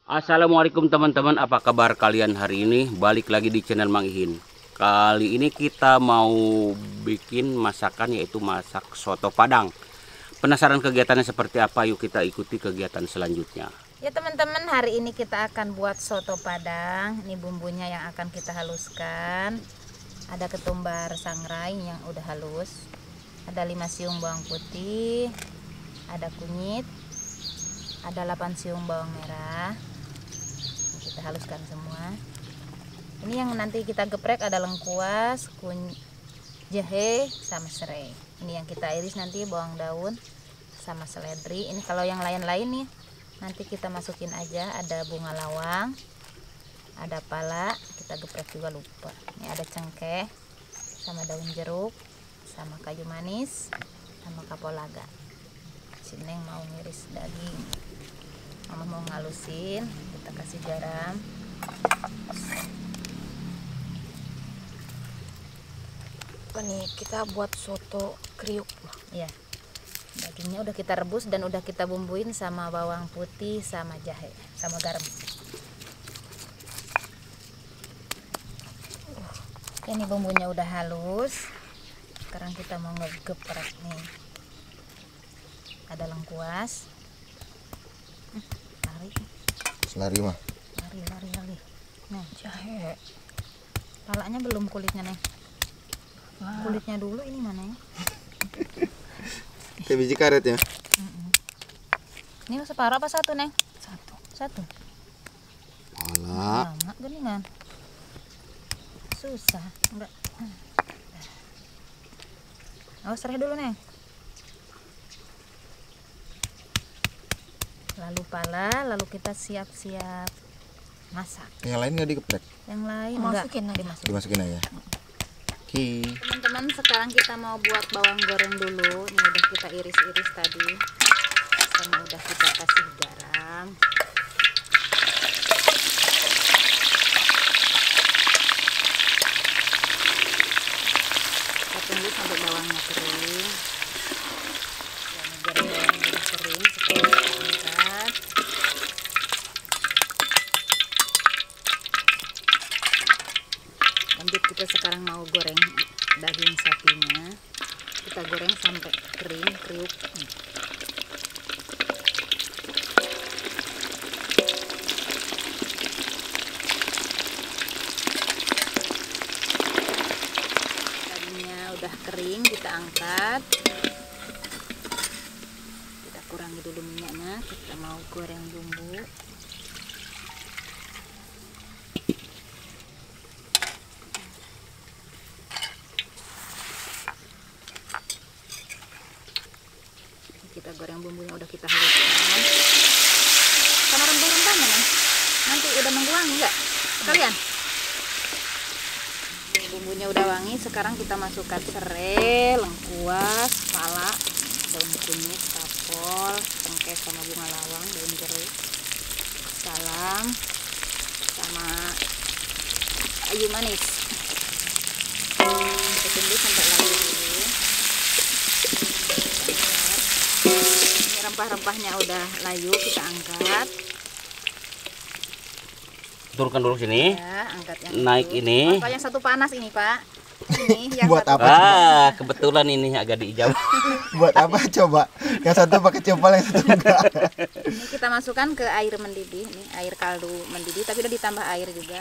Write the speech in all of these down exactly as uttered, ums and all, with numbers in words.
Assalamualaikum teman-teman, apa kabar kalian hari ini? Balik lagi di channel Mang Ihin. Kali ini kita mau bikin masakan, yaitu masak soto Padang. Penasaran kegiatannya seperti apa? Yuk kita ikuti kegiatan selanjutnya. Ya teman-teman, hari ini kita akan buat soto Padang. Ini bumbunya yang akan kita haluskan. Ada ketumbar sangrai yang udah halus, ada lima siung bawang putih, ada kunyit, ada delapan siung bawang merah. Kita haluskan semua. Ini yang nanti kita geprek ada lengkuas, kun jahe sama serai. Ini yang kita iris nanti bawang daun sama seledri. Ini kalau yang lain-lain nih nanti kita masukin aja. Ada bunga lawang, ada pala, kita geprek juga lupa. Ini ada cengkeh sama daun jeruk sama kayu manis sama kapulaga. Si Neng mau ngiris daging, Mama mau ngalusin, kita kasih garam. Apa nih, kita buat soto kriuk. Ya, dagingnya udah kita rebus dan udah kita bumbuin sama bawang putih sama jahe sama garam. Ini bumbunya udah halus. Sekarang kita mau ngegeprek nih. Ada lengkuas. Lari, Lari mah. lari, lari, lari. Nah, jahe. Palanya belum, kulitnya Neng. Kulitnya dulu, ini mana ya? Kayak biji karet ya. Ini separuh apa satu Neng? Satu. Satu. Alah. Lama geningan. Susah, enggak. Oh, serai dulu Neng. Lalu pala, lalu kita siap-siap masak. Yang lain nggak digeprek? Yang lain Masukin enggak aja. dimasukin. Dimasukin aja. Oke. Teman-teman, sekarang kita mau buat bawang goreng dulu. Ini udah kita iris-iris tadi. Sama udah kita kasih garam. Kita tunggu sampai bawangnya kering. Bawang goreng bawangnya kering, sekarang kita angkat. Lanjut, kita sekarang mau goreng daging sapinya. Kita goreng sampai kering, kriuk. Dagingnya udah kering, kita angkat. Kita kurangi dulu minyaknya. Kita mau goreng bumbu. Kita goreng bumbunya udah kita haluskan sama rempah-rempahnya Neng. Nanti udah mengwangi enggak kalian? Bumbunya udah wangi, sekarang kita masukkan serai, lengkuas, pala, daun kunyit, kapol, cengkeh sama bunga lawang, daun jeruk, salam, sama kayu manis. Kita tunggu sampai layu dulu. Ini rempah-rempahnya udah layu, kita angkat. Turunkan dulu sini. Ya, angkat yang Naik itu. ini. Oh, Pak, yang satu panas ini Pak. Ini yang Buat satu. apa? Ah, kebetulan ini agak diijab. Buat apa coba? Yang satu pakai copal, yang satu enggak. Ini kita masukkan ke air mendidih, ini air kaldu mendidih, tapi udah ditambah air juga.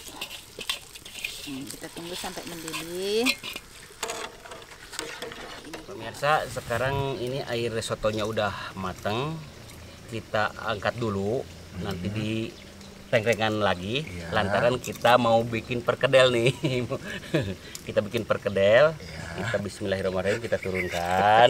Ini kita tunggu sampai mendidih. Pemirsa, sekarang ini air sotonya udah mateng. Kita angkat dulu, nanti di tengkrengan lagi. Iya. Lantaran kita mau bikin perkedel nih. Kita bikin perkedel. Iya. Kita bismillahirrahmanirrahim, kita turunkan.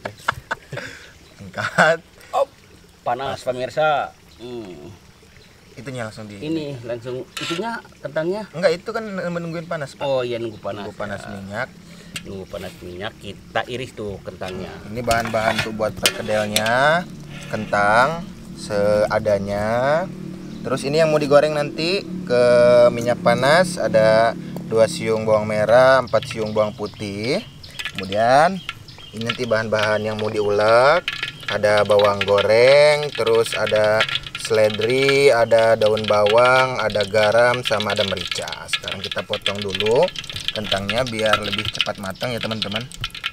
Angkat. Oh, panas pemirsa. Hmm. Itunya langsung di. Ini langsung itunya kentangnya. Enggak, itu kan menungguin panas, Pak. Oh iya, nunggu panas. Nunggu panas Ya. minyak. Nunggu panas minyak, kita iris tuh kentangnya. Ini bahan-bahan tuh buat perkedelnya. Kentang seadanya. Terus ini yang mau digoreng nanti ke minyak panas, ada dua siung bawang merah, empat siung bawang putih. Kemudian ini nanti bahan-bahan yang mau diulek, ada bawang goreng, terus ada seledri, ada daun bawang, ada garam, sama ada merica. Sekarang kita potong dulu kentangnya biar lebih cepat matang ya teman-teman.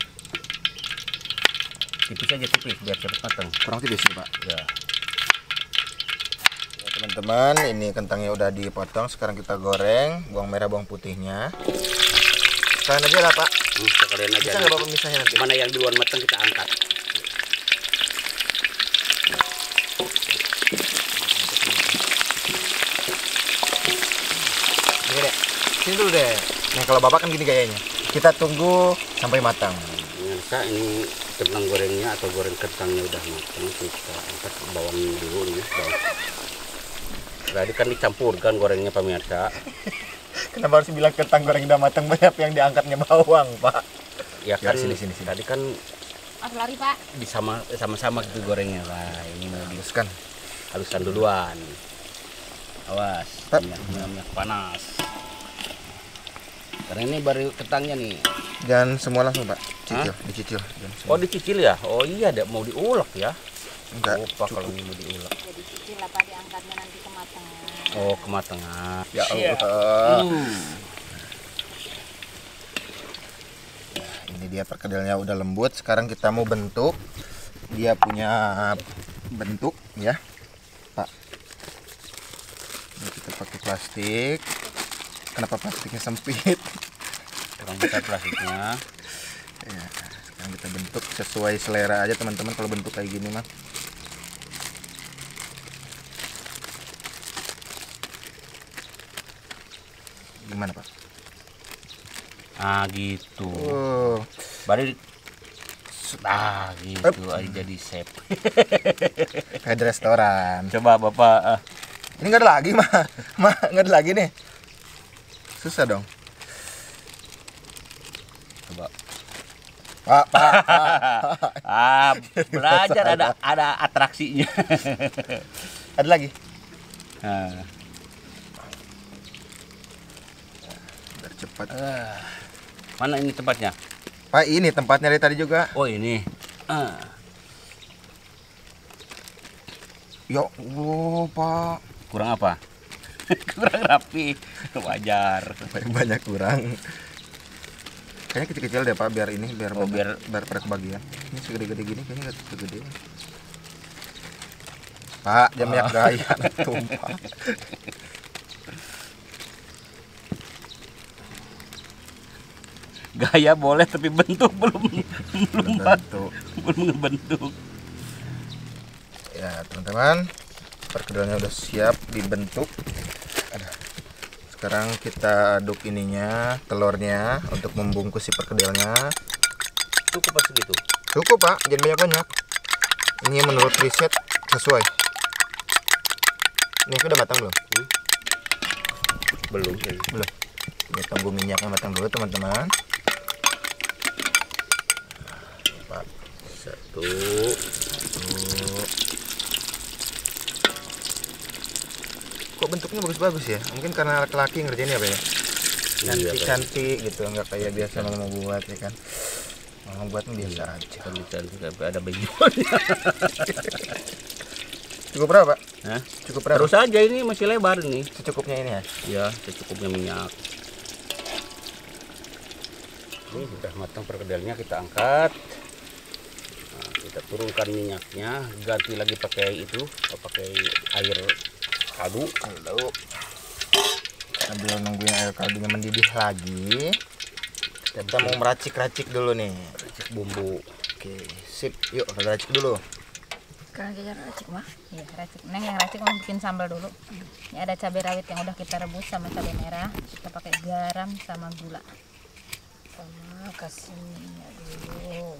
Tipis aja, tipis biar cepat matang. Kurang tipis nih Pak. Ya. Ya teman-teman, ini kentangnya udah dipotong. Sekarang kita goreng bawang merah, bawang putihnya. Sekalian aja lah Pak. Hmm, sekalian aja. Bisa nggak Bapak misahnya nanti? Mana yang duluan matang kita angkat. Ini deh, sini dulu deh. Nah kalau Bapak kan gini gayanya. Kita tunggu sampai matang. Pemirsa, ini kentang gorengnya atau goreng kentangnya udah matang, kita angkat bawang dulu nih. Bawang. Tadi kan dicampurkan gorengnya pemirsa. Kenapa harus bilang kentang goreng udah matang, banyak yang diangkatnya bawang Pak? Ya kan sini, sini, sini. tadi kan Mas lari Pak. disama sama-sama gitu gorengnya. Nah, ini mau Haluskan. dihaluskan duluan. Awas, Pak. minyak, minyak panas. Karena ini baru kentangnya nih. Jangan semua langsung Pak, cicil, dicicil. Jangan semua. Oh dicicil ya? Oh iya, ada mau diulek ya? Enggak, Lupa cukup. kalau ini mau diulek. Jadi cicil apa diangkatnya nanti kematangan. Oh kematangan. Ya Allah. Hmm. Ini dia perkedelnya udah lembut. Sekarang kita mau bentuk. Dia punya bentuk ya, Pak. Ini kita pakai plastik. Kenapa plastiknya sempit? Kurang besar plastiknya. Ya, sekarang kita bentuk sesuai selera aja teman-teman. Kalau bentuk kayak gini mah. Gimana Pak? Ah gitu. Oh, Baru di- ah gitu aja jadi chef. kayak di restoran. Coba Bapak ah. Ini nggak ada lagi mah, mah nggak ada lagi nih. Susah dong. Coba. Pak, Pak, Pak. Ah, belajar ada ada atraksinya. Ada lagi. Nah, Biar cepat. ah. Mana ini tempatnya? Pak, ini tempatnya dari tadi juga. Oh ini. Ah. Ya Allah, Pak. Kurang apa? Kurang rapi. Wajar. Banyak banyak kurang. Kayaknya kecil-kecil deh Pak, biar ini biar Oh, biar biar- biar pada kebagian. Ini segede-gede gini kayaknya nggak segede. Pak, jam minyak gaya tumpah. Gaya boleh tapi bentuk belum belum Bentuk. belum ngebentuk. Ya teman-teman, perkedelnya udah siap dibentuk. Ada. Sekarang kita aduk ininya, telurnya untuk membungkus si perkedelnya. Cukup pas segitu. Cukup Pak, jangan banyak-banyak. Ini menurut riset sesuai. Ini udah matang belum? Belum kayaknya. Belum. Kita tunggu minyaknya matang dulu teman-teman. Pak, Satu. tuh. Kok bentuknya bagus-bagus ya? Mungkin karena laki-laki ngerjainnya apa ya? Iya, Cantik-cantik gitu, nggak kayak biasa mama buat ya kan? Mama buat mah biasa aja. Cantik-cantik tapi ada benjolnya. Cukup berapa Pak? Hah? Cukup berapa? Terus aja ini masih lebar nih. Secukupnya ini ya? Ya, secukupnya minyak. Ini sudah matang perkedelnya, kita angkat. Nah, kita turunkan minyaknya, ganti lagi pakai itu, pakai air kaldu. Lalu sambil nungguin air kaldunya mendidih lagi, kita mau meracik-racik dulu nih. Racik bumbu. Oke, sip. Yuk, kita racik dulu. Sekarang kita racik mah. Iya, racik. Neng yang racik mau bikin sambal dulu. Ini ada cabai rawit yang udah kita rebus sama cabai merah. Kita pakai garam sama gula. Sama kasih minyak dulu.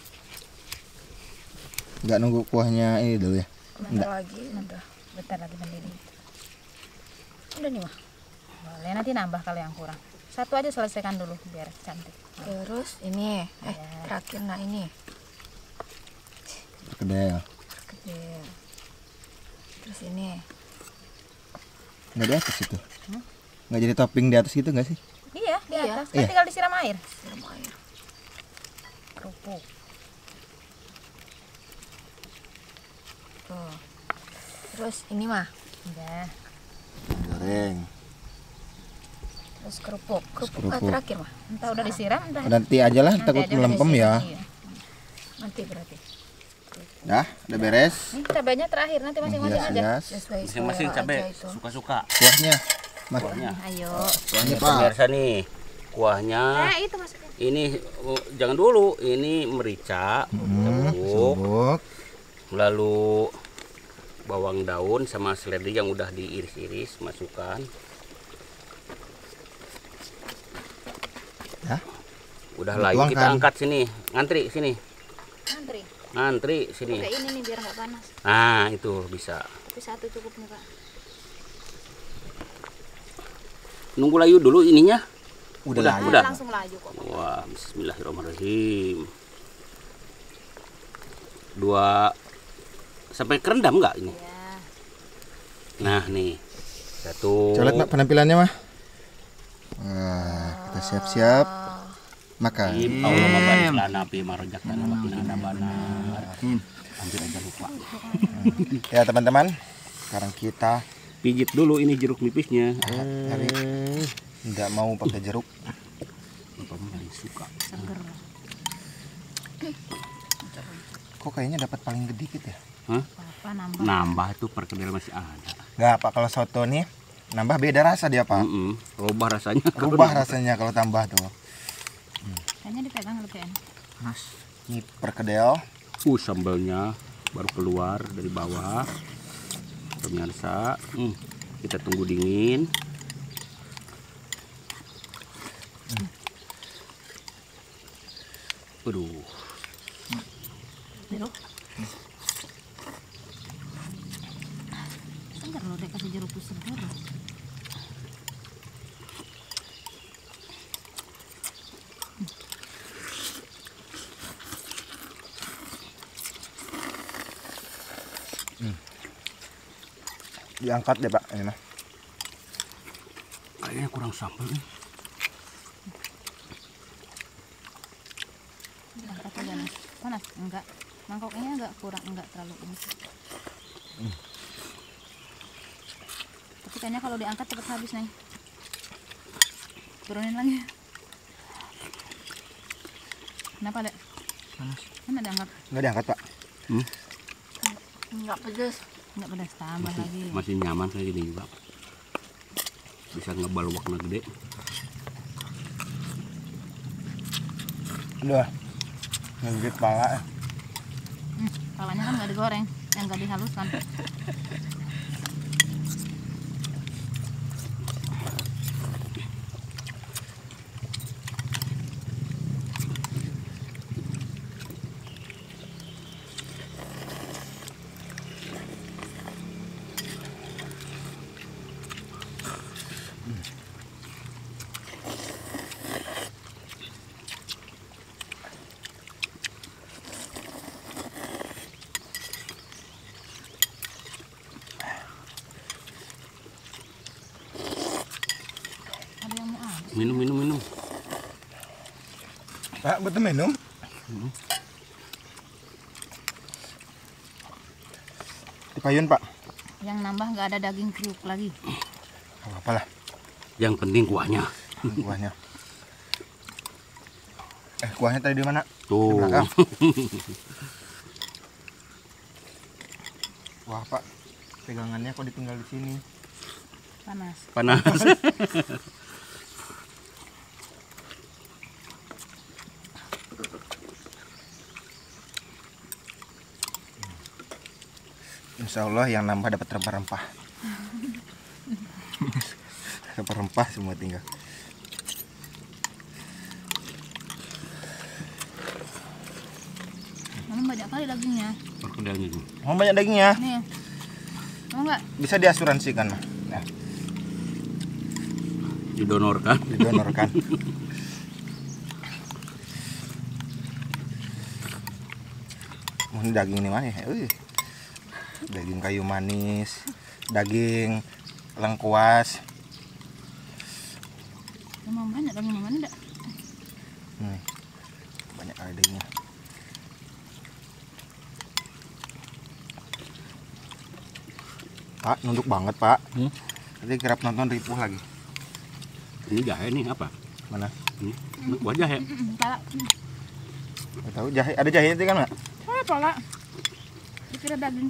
Nggak nunggu kuahnya ini dulu ya? Bentar lagi, udah. Bentar lagi mendidih. Udah nih mah. Boleh nanti nambah kalau yang kurang. Satu aja selesaikan dulu biar cantik. Terus ini, eh Ya. terakhir nah ini. Perkedel. Kecil. Terus ini. Nggak di atas itu? Nggak jadi topping di atas gitu nggak sih? Iya, di Iya. atas. Kan Iya. tinggal disiram air. Siram air. Kerupuk. Tuh. Terus ini mah. Udah. Goreng. Terus kerupuk. Kerupuk, ah, Kerupuk. terakhir mah. Entah udah disiram, entah Nanti aja lah, nanti takut aja udah melempem disiram, ya. iya. Nanti berarti. Dah, udah beres. Nih cabenya terakhir, nanti masing-masing Hias, aja. hias. Sesuai Masing-masing selera cabai aja itu. suka-suka. Kuahnya. Mas. Kuahnya. Ayo. Kuahnya, Ini Pak. pemirsa nih, kuahnya. Eh, itu masukin. Ini oh, jangan dulu, ini merica, Hmm, bubuk, bubuk. lalu bawang daun sama seledri yang udah diiris-iris masukkan. Ya. Udah lah, yuk kita Dituangkan. angkat sini, ngantri sini, Antri. ngantri sini. Pakai ini nih biar nggak panas. Nah itu bisa. Tapi satu cukup nih, Kak. Nunggu layu dulu ininya. Udah, Udah, lah. udah. Langsung laju kok. Wah, bismillahirrahmanirrahim. Dua sampai kerendam nggak ini? Ya. Nah nih satu. Coba lihat Mak penampilannya mah. Wah, kita siap-siap makan. Im, Allah mabarik lana fi marojak lana wa qina adzabannar. Hampir aja lupa. Ya teman-teman, sekarang kita Pijit dulu ini jeruk nipisnya. hari nggak mau pakai jeruk. Bapak paling suka. Seger. Kok kayaknya dapat paling gede gitu ya? Hah? Apa nambah? Nambah tuh perkedel masih ada. Nggak Pak, kalau soto nih nambah beda rasa dia Pak. Mm-mm, Rubah rasanya. Rubah rasanya kalau tambah tuh. Kayaknya dipegang lebih enak. Mas, ini perkedel. Uh, sambalnya baru keluar dari bawah. Pemirsa, hmm, kita tunggu dingin. Aduh. Jeruk. Seger loh, deh kasih jeruk tuh seger. Diangkat deh Pak ini mah. Kayaknya kurang sambal nih. Angkat aja nih. Panas? Enggak. Mangkoknya enggak kurang, enggak terlalu ini. Hmm. Tapi kayaknya kalau diangkat cepat habis nih. Turunin lagi. Kenapa, Dek? Panas. Mana diangkat? Nggak diangkat Pak. Hmm? Enggak pedas. Enggak pedas, tambah Masih, lagi. masih nyaman kayak gini juga. Bisa ngebalwakna gede. Aduh, ngegigit pala. ya. Hmm, palanya kan nggak digoreng, yang nggak dihaluskan. Ada yang mau habis. Minum, minum, minum. Pak, betul minum. Dipayun Pak. Yang nambah nggak ada daging kriuk lagi. Gak apa-apa lah Yang penting kuahnya. kuahnya. Eh, kuahnya tadi di mana? Di Tuh. belakang. Wah Pak, pegangannya kok ditinggal di sini. Panas. Panas. Insya Allah yang nambah dapat rempah-rempah. Rempah-rempah semua tinggal. Namun banyak kali dagingnya. Perkedelnya tuh. Mau banyak dagingnya? Nih. Mau nggak? Bisa diasuransikan mah. Nah, Didonorkan. didonorkan. Mohon daging ini mana ya? Wih. Daging kayu manis, daging lengkuas. Mau banyak daging mana enggak? Hmm. Banyak kali dagingnya. Pak, nunduk banget, Pak. Hmm? Tadi kerap nonton ripuh lagi. Ini jahe nih apa? Mana? Ini, ini kuah jahe. Pala. Nggak tahu jahe, ada jahe itu kan, Mak? Ah, pala. Dikira daging.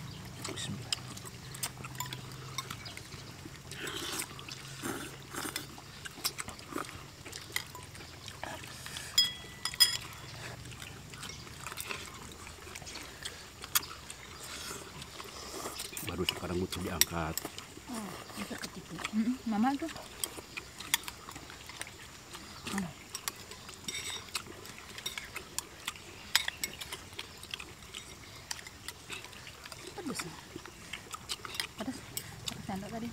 Baru sekarang butuh diangkat. Oh, bisa ketipu. Mm-mm, Mama tuh. Hmm. Pedas. Pedas. Pedas sendok tadi.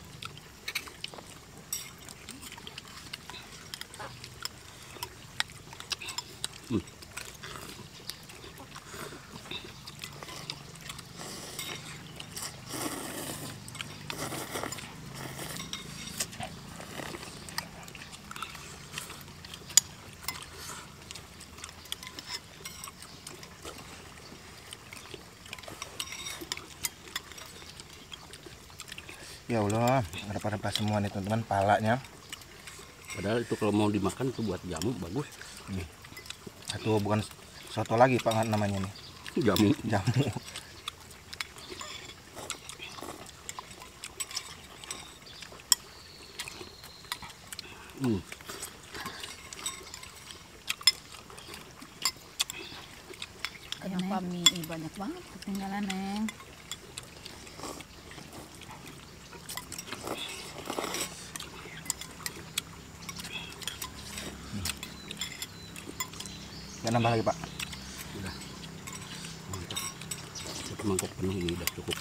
Hmm. Ya Allah, rempah-rempah semua nih teman-teman, palanya. Padahal itu kalau mau dimakan itu buat jamu bagus. Nih. Atau bukan soto lagi Pak namanya nih. Jamu. Jamu. Hmm. Kenapa mie banyak banget ketinggalan, Neng? Ya nambah lagi Pak. Udah. Mantap. Satu mangkok penuh ini udah cukup.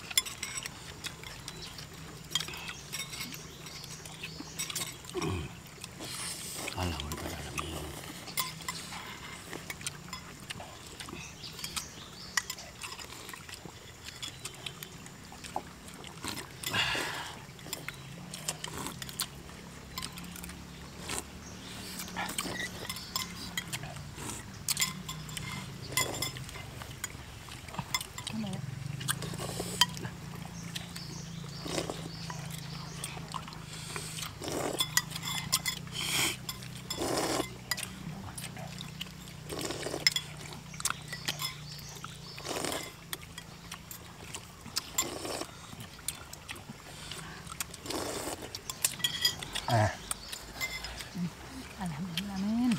Alhamdulillah. Ah, Alhamdulillah, Min.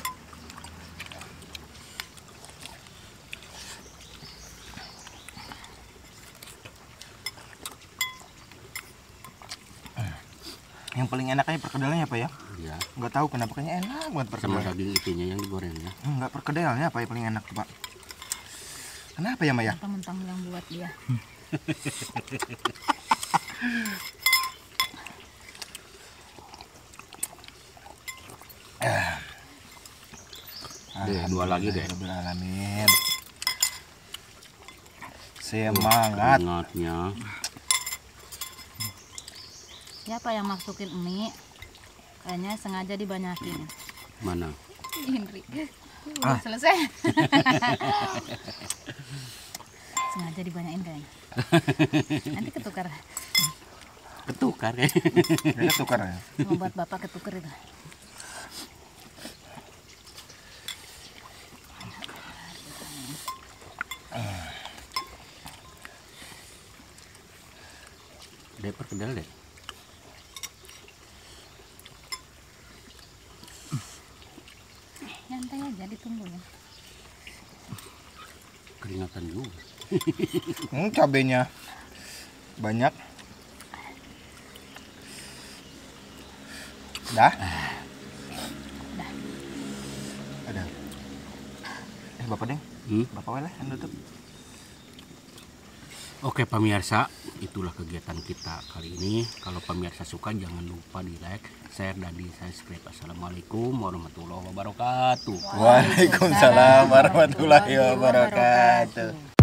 yang paling enaknya perkedelnya apa ya? Ya, Nggak tahu kenapa kayaknya enak banget sama perkedelnya. daging itunya yang digorengnya. Enggak, perkedelnya apa yang paling enak tuh, Pak? Kenapa ya, Maya? Mentang-mentang yang buat dia. Deh, dua lagi deh. Alhamdulillah. Semangat. Semangatnya. Siapa yang masukin mie? Kayaknya sengaja dibanyakin. Mana? Indri. Ah. Selesai. Sengaja dibanyakin kayaknya. Nanti ketukar. Ketukar ya. Dia tukar ya. Membuat bapak ketukar itu. Deh, perkedel deh. Nyantai aja, ditunggu ya. Keringatan juga. Hmm, cabenya banyak. Dah? Dah. Ada. Eh, Bapak Deng. Hmm? Bapak boleh yang tutup. Oke pemirsa, itulah kegiatan kita kali ini. Kalau pemirsa suka jangan lupa di like, share, dan di subscribe. Assalamualaikum warahmatullahi wabarakatuh. Waalaikumsalam warahmatullahi wabarakatuh.